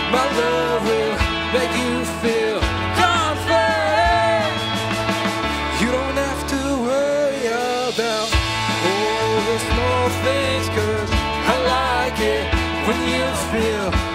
My love will make you feel confident. You don't have to worry about all the small things, 'cause I like it when you feel